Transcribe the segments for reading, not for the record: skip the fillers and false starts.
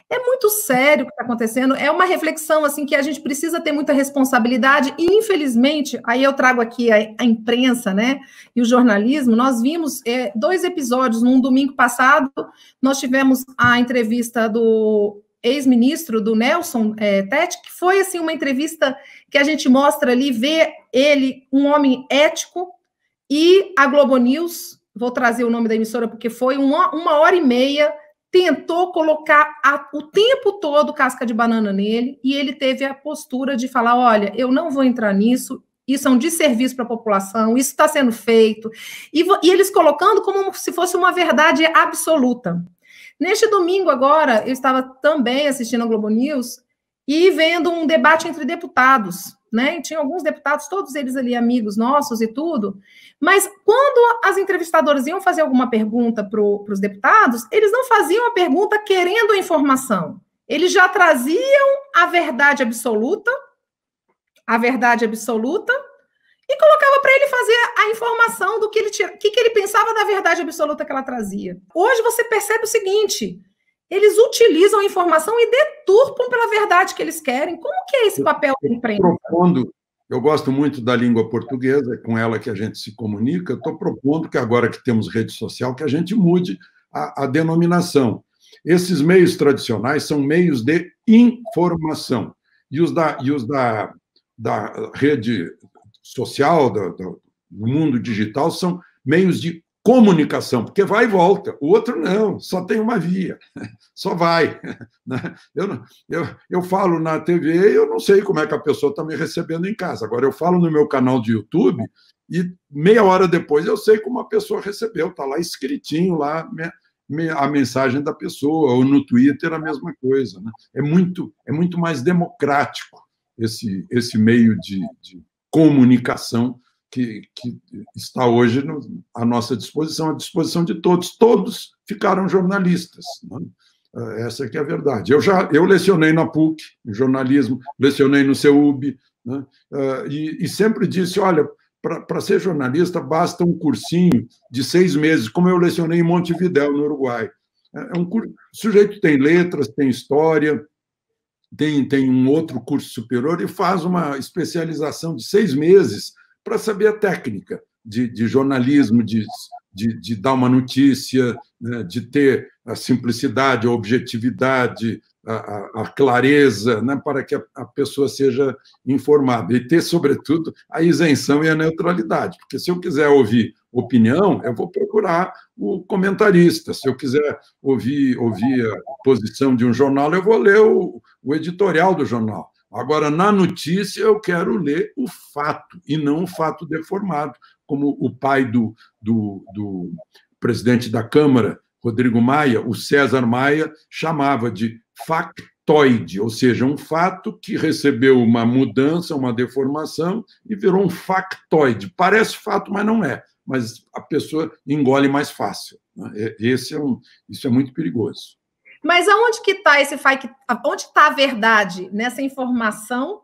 É muito sério o que está acontecendo, é uma reflexão assim que a gente precisa ter muita responsabilidade e, infelizmente, aí eu trago aqui a imprensa, né, e o jornalismo. Nós vimos 2 episódios, num domingo passado, nós tivemos a entrevista do ex-ministro, do Nelson Tete, que foi assim uma entrevista que a gente mostra ali, vê ele, um homem ético, e a Globo News, vou trazer o nome da emissora porque foi 1h30, tentou colocar o tempo todo casca de banana nele, e ele teve a postura de falar, olha, eu não vou entrar nisso, isso é um desserviço para a população, isso está sendo feito, e eles colocando como se fosse uma verdade absoluta. Neste domingo agora, eu estava também assistindo a Globo News e vendo um debate entre deputados, né? E tinha alguns deputados, todos eles ali amigos nossos e tudo, mas quando as entrevistadoras iam fazer alguma pergunta para os deputados, eles não faziam a pergunta querendo a informação, eles já traziam a verdade absoluta, e colocava para ele fazer a informação do que ele tinha, o que ele pensava da verdade absoluta que ela trazia. Hoje você percebe o seguinte, eles utilizam a informação e deturpam pela verdade que eles querem. Como que é esse papel da imprensa? Eu gosto muito da língua portuguesa, é com ela que a gente se comunica. Estou propondo que agora que temos rede social, que a gente mude a denominação. Esses meios tradicionais são meios de informação. E os da rede social, do mundo digital, são meios de comunicação, porque vai e volta. O outro não, só tem uma via, só vai. Eu falo na TV e eu não sei como é que a pessoa está me recebendo em casa. Agora, eu falo no meu canal de YouTube e meia hora depois eu sei como a pessoa recebeu, está lá escritinho, lá a mensagem da pessoa, ou no Twitter a mesma coisa. Né? É muito mais democrático esse meio de comunicação que está hoje à nossa disposição, à disposição de todos. Todos ficaram jornalistas. Né? Essa que é a verdade. Eu lecionei na PUC, em jornalismo, lecionei no CEUB, né? E sempre disse, olha, para ser jornalista basta um cursinho de 6 meses, como eu lecionei em Montevidéu, no Uruguai. O sujeito tem letras, tem história, tem um outro curso superior e faz uma especialização de 6 meses para saber a técnica de jornalismo, de dar uma notícia, né, de ter a simplicidade, a objetividade, a clareza, né, para que a pessoa seja informada. E ter, sobretudo, a isenção e a neutralidade. Porque se eu quiser ouvir opinião, eu vou procurar o comentarista. Se eu quiser ouvir a posição de um jornal, eu vou ler o editorial do jornal. Agora, na notícia, eu quero ler o fato, e não o fato deformado, como o pai do presidente da Câmara, Rodrigo Maia, o César Maia, chamava de factoide, ou seja, um fato que recebeu uma mudança, uma deformação, e virou um factoide. Parece fato, mas não é. Mas a pessoa engole mais fácil. Né? Isso é muito perigoso. Mas aonde que está onde está a verdade nessa informação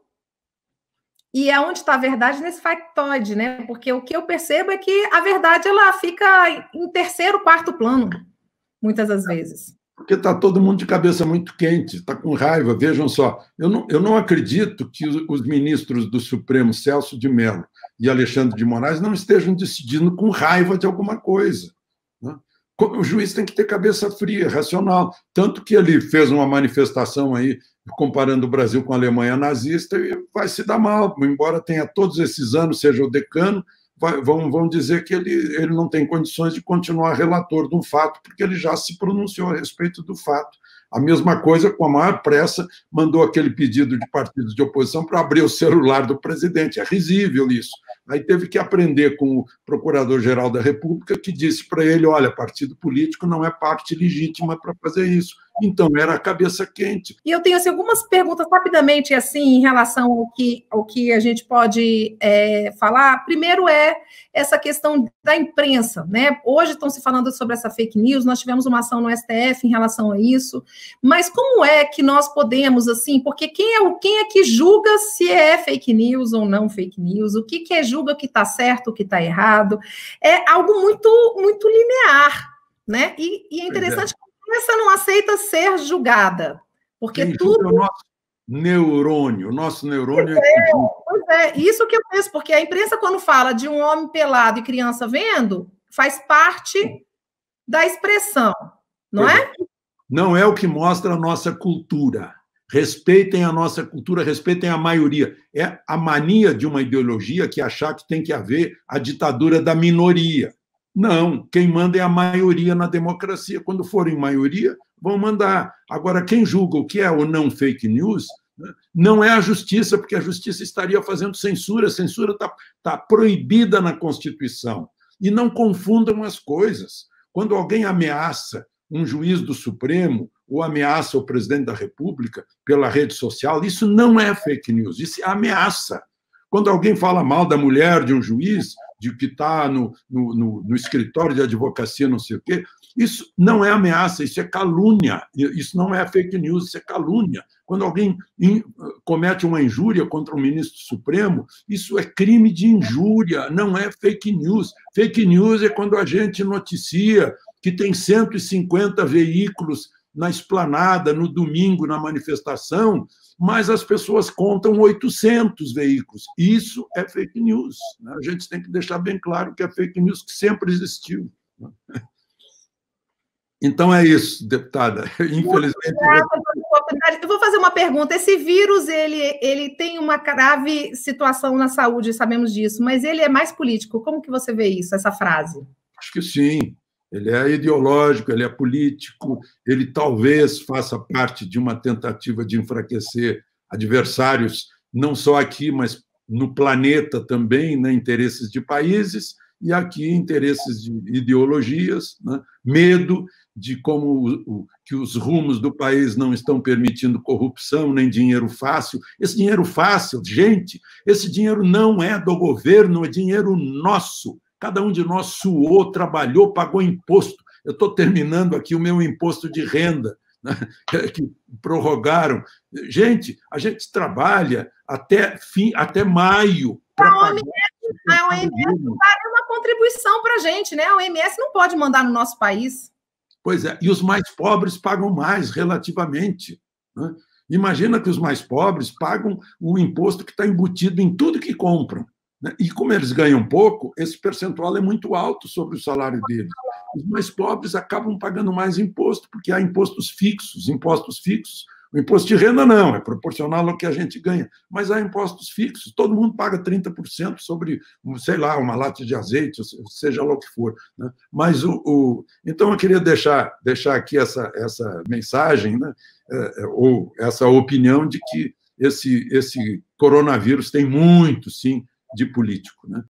e aonde está a verdade nesse factoide, né? Porque o que eu percebo é que a verdade ela fica em terceiro, quarto plano, muitas das vezes. Porque está todo mundo de cabeça muito quente, está com raiva. Vejam só, eu não acredito que os ministros do Supremo, Celso de Mello e Alexandre de Moraes, não estejam decidindo com raiva de alguma coisa. Né? O juiz tem que ter cabeça fria, racional. Tanto que ele fez uma manifestação aí, comparando o Brasil com a Alemanha nazista, e vai se dar mal, embora tenha todos esses anos, seja o decano, vão dizer que ele não tem condições de continuar relator de um fato, porque ele já se pronunciou a respeito do fato. A mesma coisa, com a maior pressa, mandou aquele pedido de partidos de oposição para abrir o celular do presidente. É risível isso. Aí teve que aprender com o Procurador-Geral da República, que disse para ele, olha, partido político não é parte legítima para fazer isso. Então, era a cabeça quente. E eu tenho assim, algumas perguntas rapidamente assim, em relação ao que a gente pode falar. Primeiro é essa questão da imprensa, né? Hoje estão se falando sobre essa fake news, nós tivemos uma ação no STF em relação a isso, mas como é que nós podemos, assim, porque quem é que julga se é fake news ou não fake news? O que julga que está certo, o que está errado? É algo muito, muito linear, né? E é interessante que a imprensa não aceita ser julgada. Porque Quem tudo... julga é o nosso neurônio. O nosso neurônio Pois é, isso que eu penso, porque a imprensa, quando fala de um homem pelado e criança vendo, faz parte da expressão, não é? Não é o que mostra a nossa cultura. Respeitem a nossa cultura, respeitem a maioria. É a mania de uma ideologia que achar que tem que haver a ditadura da minoria. Não, quem manda é a maioria na democracia. Quando forem maioria, vão mandar. Agora, quem julga o que é ou não fake news não é a justiça, porque a justiça estaria fazendo censura. A censura está proibida na Constituição. E não confundam as coisas. Quando alguém ameaça um juiz do Supremo ou ameaça o presidente da República pela rede social, isso não é fake news, isso é ameaça. Quando alguém fala mal da mulher de um juiz, de que está no escritório de advocacia, não sei o quê, isso não é ameaça, isso é calúnia, isso não é fake news, isso é calúnia. Quando alguém comete uma injúria contra um ministro supremo, isso é crime de injúria, não é fake news. Fake news é quando a gente noticia que tem 150 veículos na esplanada, no domingo, na manifestação, mas as pessoas contam 800 veículos. Isso é fake news. A gente tem que deixar bem claro que é fake news que sempre existiu. Então é isso, deputada. Infelizmente... Eu vou fazer uma pergunta. Esse vírus, ele tem uma grave situação na saúde, sabemos disso, mas ele é mais político. Como que você vê isso, essa frase? Acho que sim. Ele é ideológico, ele é político, ele talvez faça parte de uma tentativa de enfraquecer adversários, não só aqui, mas no planeta também, né? Interesses de países, e aqui interesses de ideologias, né? Medo de como que os rumos do país não estão permitindo corrupção nem dinheiro fácil. Esse dinheiro fácil, gente, esse dinheiro não é do governo, é dinheiro nosso. Cada um de nós suou, trabalhou, pagou imposto. Eu estou terminando aqui o meu imposto de renda, né, que prorrogaram. Gente, a gente trabalha até maio para pagar. A OMS não dá nenhuma contribuição para a gente, né? A OMS não pode mandar no nosso país. Pois é, e os mais pobres pagam mais, relativamente. Né? Imagina que os mais pobres pagam o imposto que está embutido em tudo que compram. E como eles ganham pouco, esse percentual é muito alto sobre o salário deles. Os mais pobres acabam pagando mais imposto, porque há impostos fixos. O imposto de renda não, é proporcional ao que a gente ganha, mas há impostos fixos. Todo mundo paga 30% sobre, sei lá, uma lata de azeite, seja lá o que for. Né? Mas então eu queria deixar aqui essa mensagem, né? Ou essa opinião de que esse coronavírus tem muito, sim, de político, né?